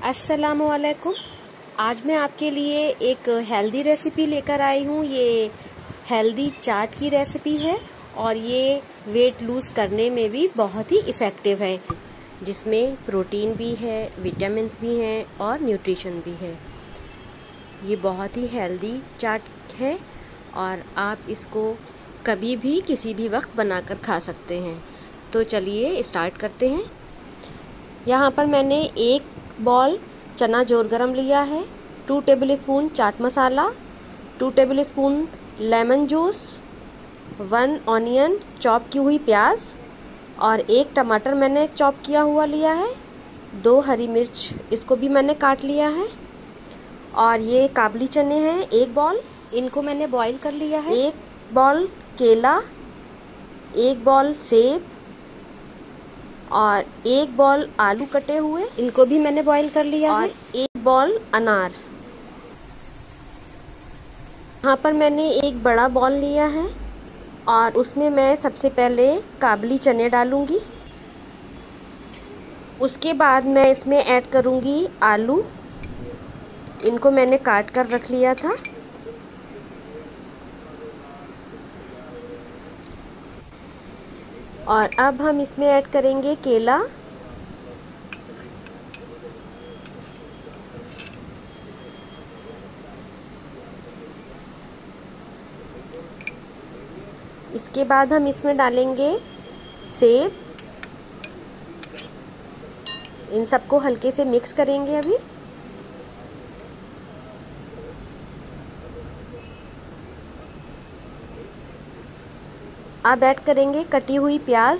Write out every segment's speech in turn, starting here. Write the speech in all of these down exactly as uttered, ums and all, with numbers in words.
अस्सलामुअलैकुम। आज मैं आपके लिए एक हेल्दी रेसिपी लेकर आई हूँ। ये हेल्दी चाट की रेसिपी है और ये वेट लूज़ करने में भी बहुत ही इफ़ेक्टिव है, जिसमें प्रोटीन भी है, विटामिन्स भी हैं और न्यूट्रिशन भी है। ये बहुत ही हेल्दी चाट है और आप इसको कभी भी किसी भी वक्त बनाकर खा सकते हैं। तो चलिए स्टार्ट करते हैं। यहाँ पर मैंने एक बॉल चना जोर गरम लिया है, two tablespoon chaat masala, two tablespoon lemon juice, one onion chop की हुई प्याज और एक टमाटर मैंने चॉप किया हुआ लिया है, दो हरी मिर्च इसको भी मैंने काट लिया है और ये काबली चने हैं एक बॉल, इनको मैंने बॉईल कर लिया है। एक बॉल केला, एक बॉल सेब और एक बॉल आलू कटे हुए, इनको भी मैंने बॉईल कर लिया और है। एक बॉल अनार। यहाँ पर मैंने एक बड़ा बॉल लिया है और उसमें मैं सबसे पहले काबली चने डालूंगी। उसके बाद मैं इसमें ऐड करूंगी आलू, इनको मैंने काट कर रख लिया था। और अब हम इसमें ऐड करेंगे केला, इसके बाद हम इसमें डालेंगे सेब। इन सबको हल्के से मिक्स करेंगे अभी। अब ऐड करेंगे कटी हुई प्याज,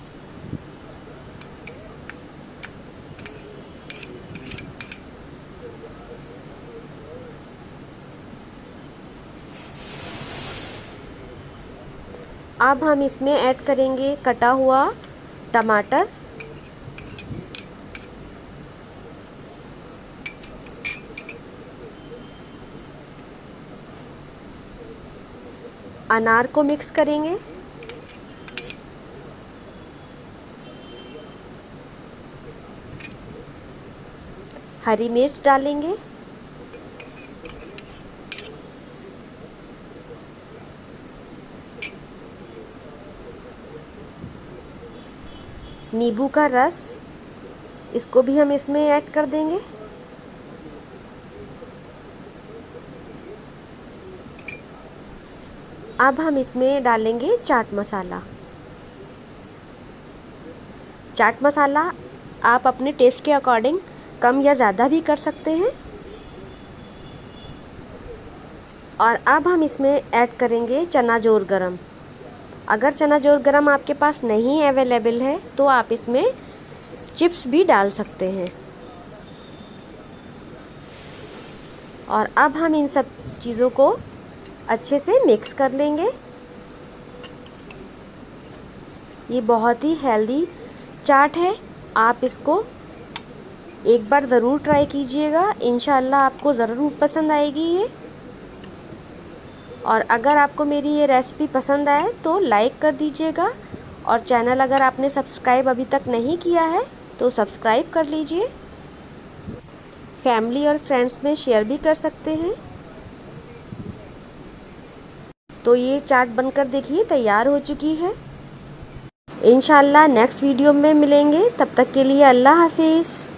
अब हम इसमें ऐड करेंगे कटा हुआ टमाटर, अनार को मिक्स करेंगे, हरी मिर्च डालेंगे, नींबू का रस, इसको भी हम इसमें ऐड कर देंगे। अब हम इसमें डालेंगे चाट मसाला। चाट मसाला आप अपने टेस्ट के अकॉर्डिंग कम या ज़्यादा भी कर सकते हैं। और अब हम इसमें ऐड करेंगे चना जोर गरम। अगर चना जोर गरम आपके पास नहीं अवेलेबल है तो आप इसमें चिप्स भी डाल सकते हैं। और अब हम इन सब चीज़ों को अच्छे से मिक्स कर लेंगे। ये बहुत ही हेल्दी चाट है, आप इसको एक बार ज़रूर ट्राई कीजिएगा, इंशाल्लाह आपको ज़रूर पसंद आएगी ये। और अगर आपको मेरी ये रेसिपी पसंद आए तो लाइक कर दीजिएगा और चैनल अगर आपने सब्सक्राइब अभी तक नहीं किया है तो सब्सक्राइब कर लीजिए। फैमिली और फ्रेंड्स में शेयर भी कर सकते हैं। तो ये चाट बनकर देखिए तैयार हो चुकी है। इंशाल्लाह नेक्स्ट वीडियो में मिलेंगे, तब तक के लिए अल्लाह हाफिज़।